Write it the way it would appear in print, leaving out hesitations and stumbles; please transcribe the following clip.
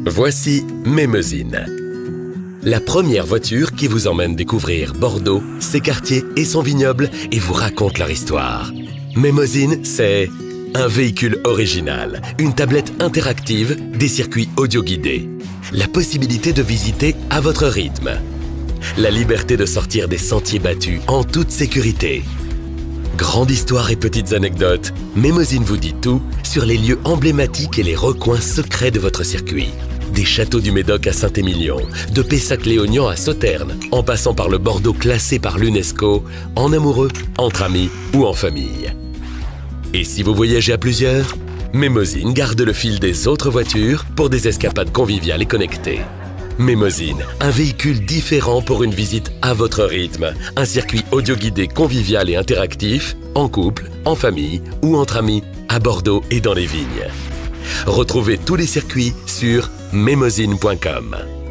Voici Mémosine, la première voiture qui vous emmène découvrir Bordeaux, ses quartiers et son vignoble et vous raconte leur histoire. Mémosine, c'est un véhicule original, une tablette interactive, des circuits audio guidés, la possibilité de visiter à votre rythme, la liberté de sortir des sentiers battus en toute sécurité. Grande histoire et petites anecdotes, Mémosine vous dit tout sur les lieux emblématiques et les recoins secrets de votre circuit. Des châteaux du Médoc à Saint-Émilion, de Pessac-Léognan à Sauternes, en passant par le Bordeaux classé par l'UNESCO, en amoureux, entre amis ou en famille. Et si vous voyagez à plusieurs, Mémosine garde le fil des autres voitures pour des escapades conviviales et connectées. Mémosine, un véhicule différent pour une visite à votre rythme, un circuit audio guidé convivial et interactif, en couple, en famille ou entre amis, à Bordeaux et dans les vignes. Retrouvez tous les circuits sur mémosine.com.